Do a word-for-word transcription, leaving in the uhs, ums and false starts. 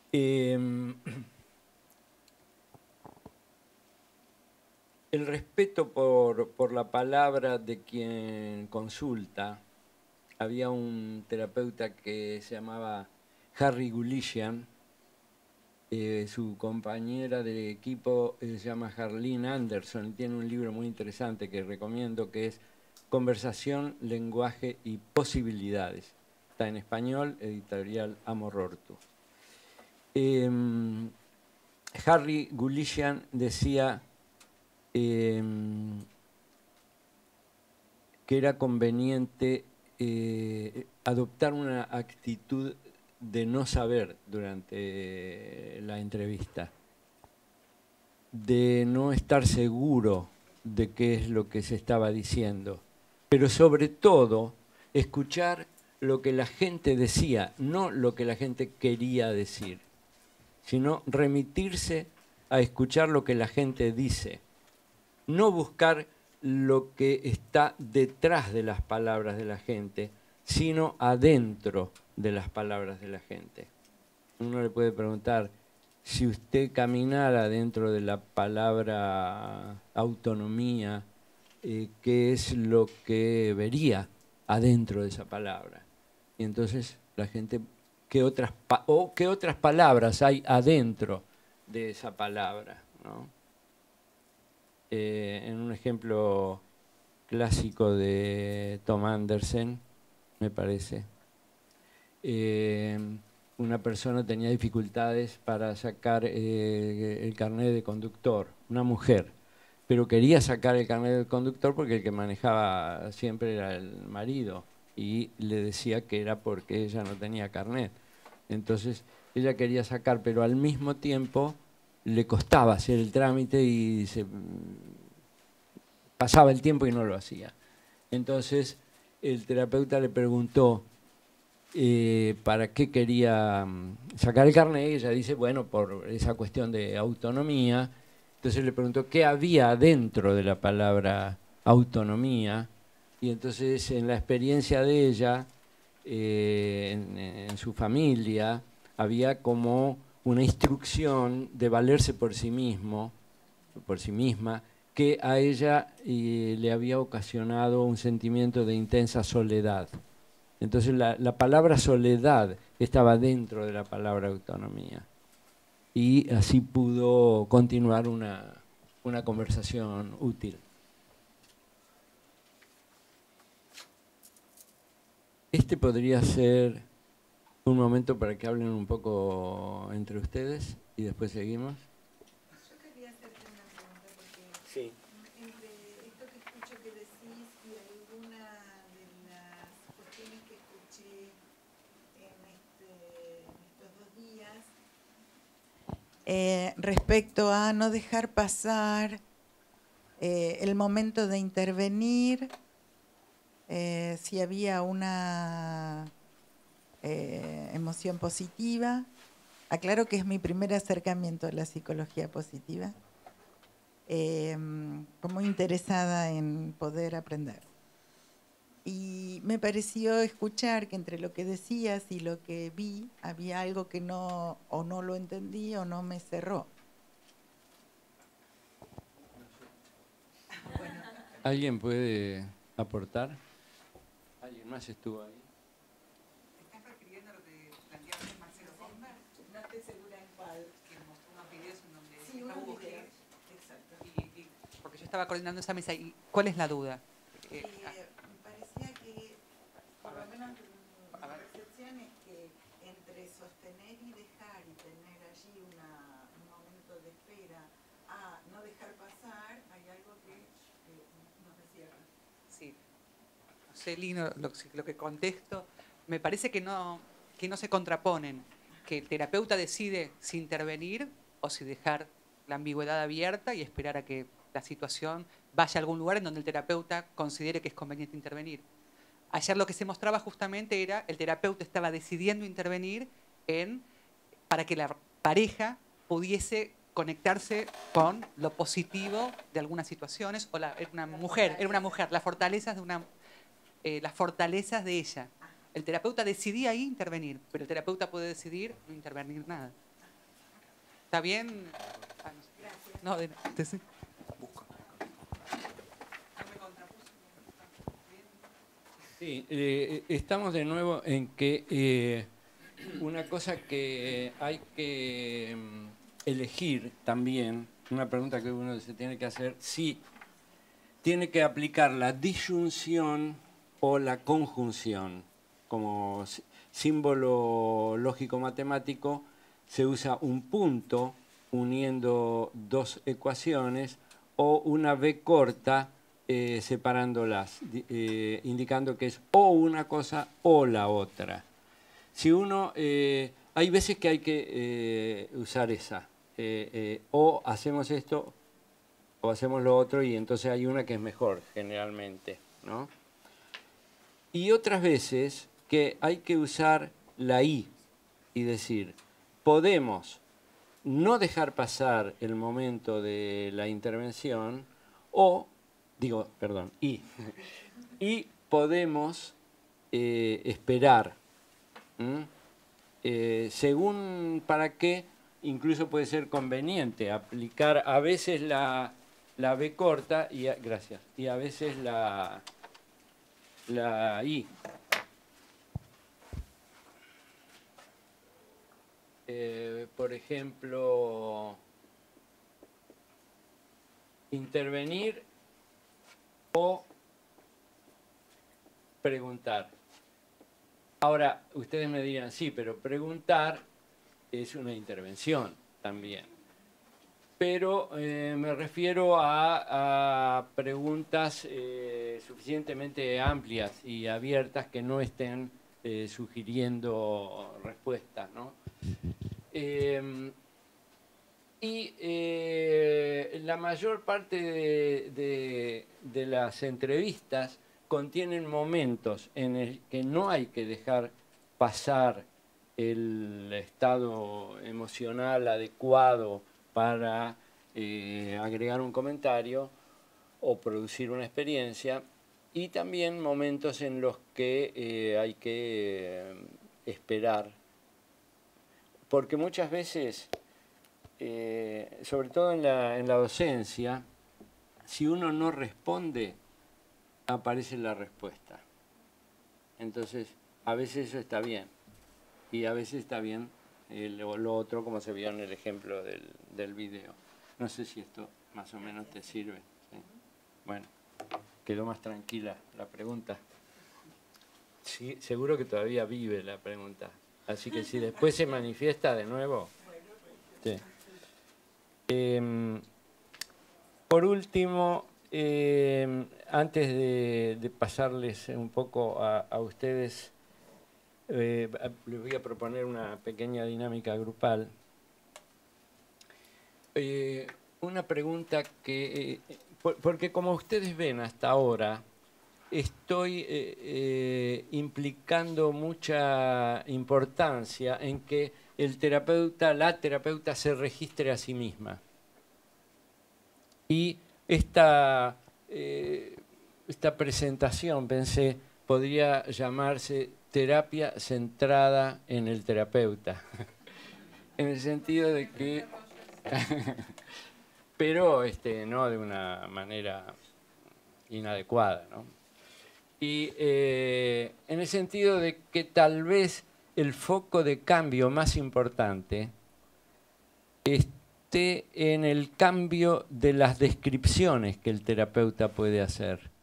Eh, el respeto por, por la palabra de quien consulta. Había un terapeuta que se llamaba Harry Gulishian, eh, su compañera de equipo eh, se llama Harlene Anderson y tiene un libro muy interesante que recomiendo, que es Conversación, lenguaje y posibilidades. Está en español, editorial Amor-Ortu. Eh, Harry Gulishian decía eh, que era conveniente eh, adoptar una actitud de no saber durante la entrevista, de no estar seguro de qué es lo que se estaba diciendo, pero sobre todo escuchar lo que la gente decía, no lo que la gente quería decir, sino remitirse a escuchar lo que la gente dice, no buscar lo que está detrás de las palabras de la gente, sino adentro de las palabras de la gente. Uno le puede preguntar, si usted caminara dentro de la palabra autonomía, eh, ¿qué es lo que vería adentro de esa palabra? Y entonces la gente, ¿qué otras, pa o qué otras palabras hay adentro de esa palabra, ¿no? Eh, en un ejemplo clásico de Tom Andersen, me parece, eh, una persona tenía dificultades para sacar eh, el carnet de conductor, una mujer, pero quería sacar el carnet de conductor porque el que manejaba siempre era el marido y le decía que era porque ella no tenía carnet. Entonces ella quería sacar, pero al mismo tiempo le costaba hacer el trámite y se pasaba el tiempo y no lo hacía. Entonces el terapeuta le preguntó eh, para qué quería sacar el carnet, y ella dice, bueno, por esa cuestión de autonomía. Entonces le preguntó qué había dentro de la palabra autonomía, y entonces en la experiencia de ella, eh, en, en su familia, había como una instrucción de valerse por sí mismo, por sí misma, que a ella eh, le había ocasionado un sentimiento de intensa soledad. Entonces la, la palabra soledad estaba dentro de la palabra autonomía. Y así pudo continuar una, una conversación útil. Este podría ser un momento para que hablen un poco entre ustedes y después seguimos. Yo quería hacerte una pregunta porque sí. entre esto que escucho que decís y alguna de las cuestiones que escuché en, este, en estos dos días eh, respecto a no dejar pasar eh, el momento de intervenir, eh, si había una eh, emoción positiva. Aclaro que es mi primer acercamiento a la psicología positiva. Eh, muy interesada en poder aprender. Y me pareció escuchar que entre lo que decías y lo que vi, había algo que no, o no lo entendí o no me cerró. Bueno. ¿Alguien puede aportar? ¿Alguien más estuvo ahí? ¿Te estás refiriendo a lo que planteaba Marcelo Bomber? No estoy segura en cuál. Que mostró unos videos en donde sí, está Hugo Gil. Exacto. Y, y, porque yo estaba coordinando esa mesa. ¿Y cuál es la duda? Eh, me parecía que, por lo menos mi percepción es que entre sostener y dejar y tener allí una, un momento de espera a no dejar pasar, hay algo que eh, no se cierra. Sí. No sé, Lino, lo, lo que contesto, me parece que no, que no se contraponen, que el terapeuta decide si intervenir o si dejar la ambigüedad abierta y esperar a que la situación vaya a algún lugar en donde el terapeuta considere que es conveniente intervenir. Ayer lo que se mostraba justamente era el terapeuta estaba decidiendo intervenir en, para que la pareja pudiese conectarse con lo positivo de algunas situaciones, o la, era una mujer, era una mujer, las fortalezas de una, eh, las fortalezas de ella. El terapeuta decidía ahí intervenir, pero el terapeuta puede decidir no intervenir nada. ¿Está bien? Ah, no, de, de, sí. Sí, eh, estamos de nuevo en que eh, una cosa que hay que mm, elegir también, una pregunta que uno se tiene que hacer, si tiene que aplicar la disyunción o la conjunción. Como sí- símbolo lógico-matemático se usa un punto uniendo dos ecuaciones o una B corta eh, separándolas, di- eh, indicando que es o una cosa o la otra. Si uno, eh, hay veces que hay que eh, usar esa, eh, eh, o hacemos esto o hacemos lo otro, y entonces hay una que es mejor generalmente, ¿no? Y otras veces que hay que usar la I y decir, podemos no dejar pasar el momento de la intervención o, digo, perdón, y, y podemos eh, esperar. ¿Mm? Eh, según para qué, incluso puede ser conveniente aplicar a veces la, la B corta, y a, gracias, y a veces la, la I. Eh, por ejemplo, intervenir o preguntar. Ahora, ustedes me dirán, sí, pero preguntar es una intervención también. Pero eh, me refiero a, a preguntas eh, suficientemente amplias y abiertas que no estén eh, sugiriendo respuestas, ¿no? Eh, y eh, la mayor parte de, de, de las entrevistas contienen momentos en el que no hay que dejar pasar el estado emocional adecuado para eh, agregar un comentario o producir una experiencia, y también momentos en los que eh, hay que eh, esperar, porque muchas veces, eh, sobre todo en la, en la docencia, si uno no responde, aparece la respuesta. Entonces, a veces eso está bien, y a veces está bien eh, lo, lo otro, como se vio en el ejemplo del, del video. No sé si esto más o menos te sirve. ¿Sí? Bueno, quedó más tranquila la pregunta. Sí, seguro que todavía vive la pregunta. Así que si después se manifiesta de nuevo. Sí. Eh, por último, eh, antes de, de pasarles un poco a, a ustedes, eh, les voy a proponer una pequeña dinámica grupal. Eh, una pregunta que, eh, por, porque como ustedes ven hasta ahora, estoy eh, eh, implicando mucha importancia en que el terapeuta, la terapeuta se registre a sí misma. Y esta, eh, esta presentación, pensé, podría llamarse terapia centrada en el terapeuta. En el sentido de que, pero este, no de una manera inadecuada, ¿no? Y eh, en el sentido de que tal vez el foco de cambio más importante esté en el cambio de las descripciones que el terapeuta puede hacer.